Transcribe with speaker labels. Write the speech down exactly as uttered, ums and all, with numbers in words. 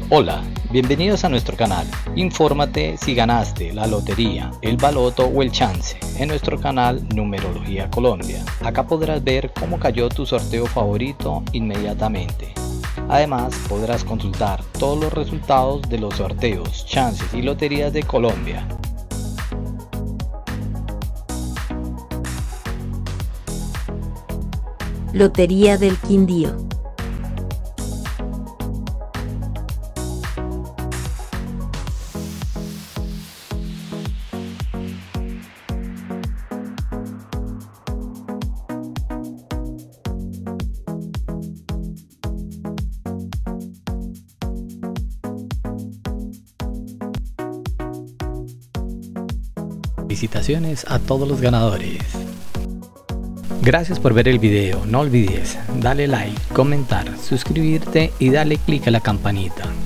Speaker 1: Hola, bienvenidos a nuestro canal. Infórmate si ganaste la lotería, el baloto o el chance en nuestro canal Numerología Colombia. Acá podrás ver cómo cayó tu sorteo favorito inmediatamente. Además, podrás consultar todos los resultados de los sorteos, chances y loterías de Colombia.
Speaker 2: Lotería del Quindío.
Speaker 1: Felicitaciones a todos los ganadores. Gracias por ver el video. No olvides darle like, comentar, suscribirte y darle clic a la campanita.